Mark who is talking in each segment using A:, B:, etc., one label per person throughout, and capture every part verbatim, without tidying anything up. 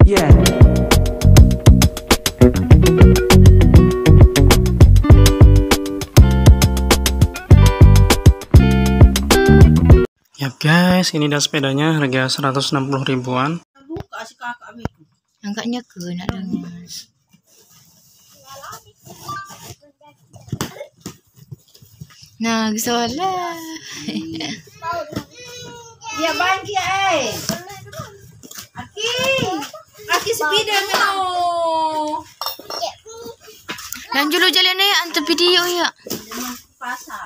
A: Yeah. Ya guys, ini dah sepedanya harga seratus enam puluh ribuan.
B: Buka si kakak mi.
C: Angkatnya ke nak dengar. Nah, soalan.
B: Dia bangki eh. Aki. Aki sepeda meno.
C: Dan dulu jalan ni antar video ya.
B: Pasar.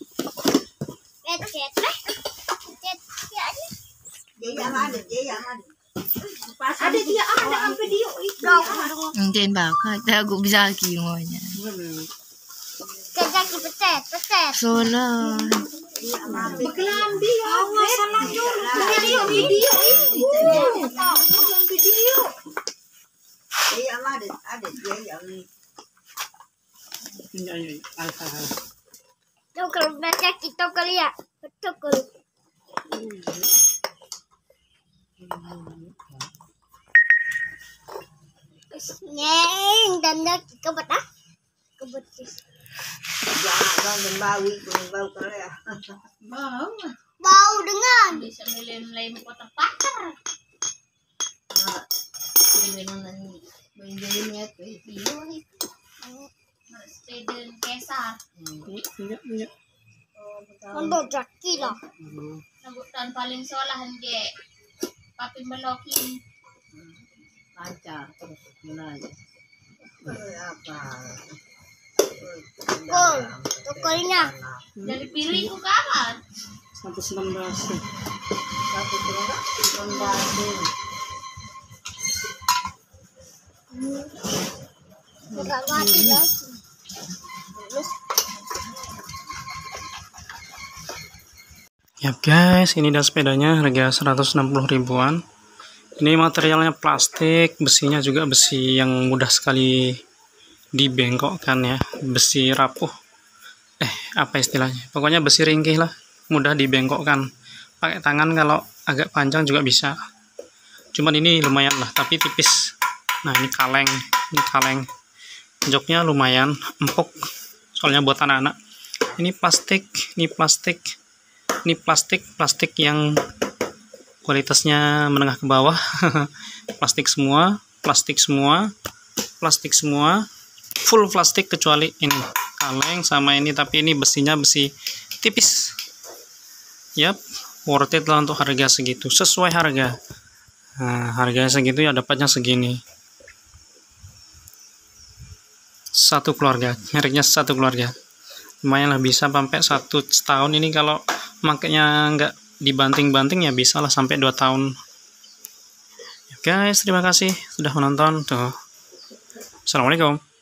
B: Dia yang ada, dia yang ada. Pasar ada dia ada ang video itu.
C: Mungkin bakal tak aku bisa lagi semuanya.
D: Kejaki petet, petet.
C: Soalan.
B: Kelambi awas salah dulu. Video video ini. Bukan video. Dia yang ada, ada dia yang ini. Ini alfa.
D: Tuh kalau baca kita kali ya, betul kali. Neng dan dah kita betah, kebetis.
B: Jangan membau, membau kali ya. Bau.
D: Bau dengan.
C: Bisa milih-milih kotak pakar.
B: Nah, ini mana ni? Menjadinya tu video ni.
C: Sepeda kesar.
A: Iya, iya.
D: Untuk jaki lah.
C: Sambutan paling solah je. Papi melokin.
B: Lancar terus menanya. Apa?
D: Kol, tokolnya.
C: Dari pilih ku kawan.
A: seratus enam belas.
B: Satu berapa? Kembali.
D: Enggak mati lagi.
A: Ya guys, ini dah sepedanya harga seratus enam puluh ribuan. Ini materialnya plastik, besinya juga besi yang mudah sekali dibengkokkan ya, besi rapuh. Eh, apa istilahnya? Pokoknya besi ringkih lah, mudah dibengkokkan. Pakai tangan kalau agak panjang juga bisa. Cuman ini lumayan lah, tapi tipis. Nah, ini kaleng, ini kaleng. Joknya lumayan empuk, soalnya buat anak-anak. Ini plastik, ini plastik. Ini plastik, plastik yang kualitasnya menengah ke bawah. Plastik semua, plastik semua, plastik semua, full plastik kecuali ini kaleng sama ini, tapi ini besinya besi tipis. Yap, worth it lah untuk harga segitu, sesuai harga. Nah, harganya segitu ya dapatnya segini. Satu keluarga, mereknya satu keluarga. Lumayan lah, bisa sampai satu setahun ini kalau makanya nggak dibanting-banting ya bisa lah sampai dua tahun. Guys, terima kasih sudah menonton tuh. Assalamualaikum.